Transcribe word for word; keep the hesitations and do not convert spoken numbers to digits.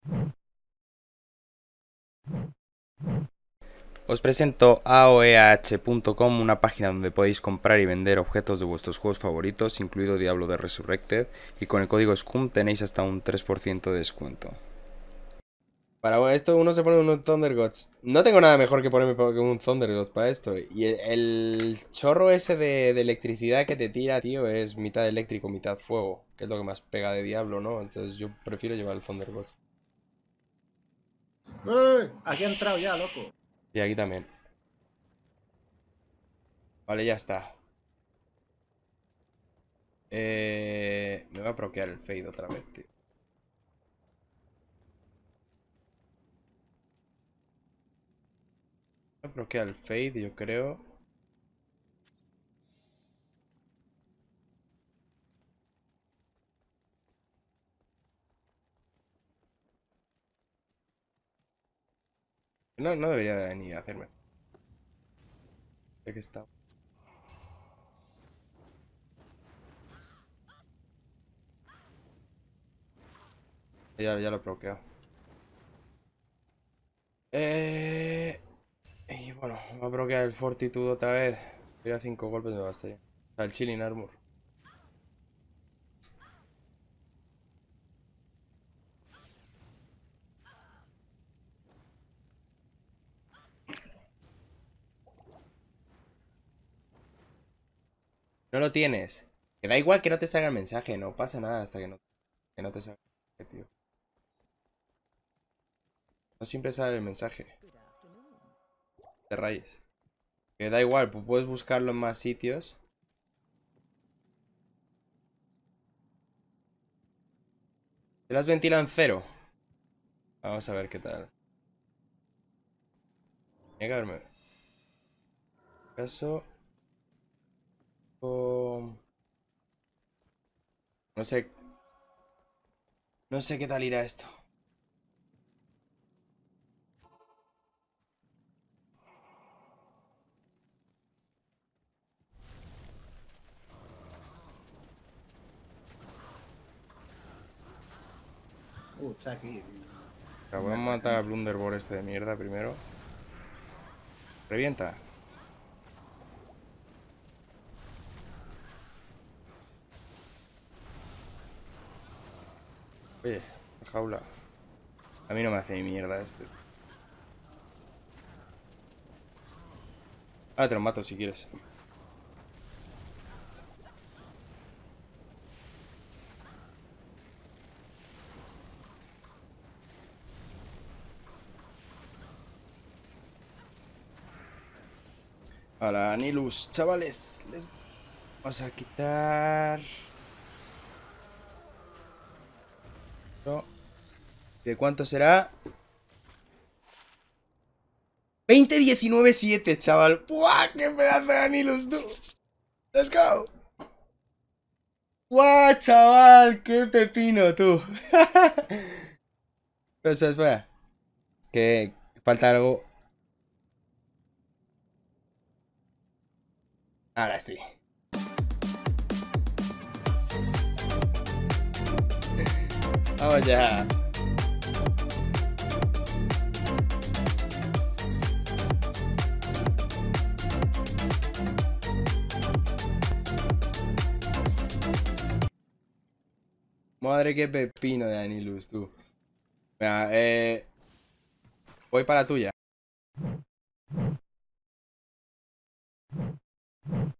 Os presento A O E H punto com, una página donde podéis comprar y vender objetos de vuestros juegos favoritos, incluido Diablo de Resurrected, y con el código SCUM tenéis hasta un tres por ciento de descuento. Para esto uno se pone un Thundergods. No tengo nada mejor que ponerme que un Thundergods para esto. Y el, el chorro ese de, de electricidad que te tira, tío, es mitad eléctrico, mitad fuego, que es lo que más pega de Diablo, ¿no? Entonces yo prefiero llevar el Thundergods. ¡Eh! Aquí ha entrado ya, loco. Y aquí también. Vale, ya está. Eh, me voy a proquear el Fade otra vez, tío. Me voy a proquear el Fade, yo creo. No, no debería de ni hacerme. Ya que está. Ya, ya lo he bloqueado. Eh... Y bueno, voy a bloquear el Fortitude otra vez. Voy a cinco golpes me bastaría. O sea, el Chilling Armor. No lo tienes. Que da igual que no te salga el mensaje, no pasa nada hasta que no, que no te salga el mensaje, tío. No siempre sale el mensaje. Te rayes. Que da igual, pues puedes buscarlo en más sitios. ¿Te las ventilan en cero? Vamos a ver qué tal. Tiene que haberme. Caso. con- No sé. No sé qué tal irá esto. Uh, está aquí. Voy Me a matar atacan. al Blunderboard este de mierda primero. Revienta. Oye, jaula. A mí no me hace ni mierda este. Ah, te lo mato si quieres. Hola, Nilus, chavales. Les vamos a quitar. No. ¿De cuánto será? veinte diecinueve siete, chaval. ¡Buah! ¡Qué pedazo de Anilus, tú! ¡Let's go! ¡Buah, chaval! ¡Qué pepino, tú! Espera, espera, espera. Que falta algo. Ahora sí. Vamos ya. Madre, qué pepino de Anilus, tú. Venga, eh. Voy para la tuya.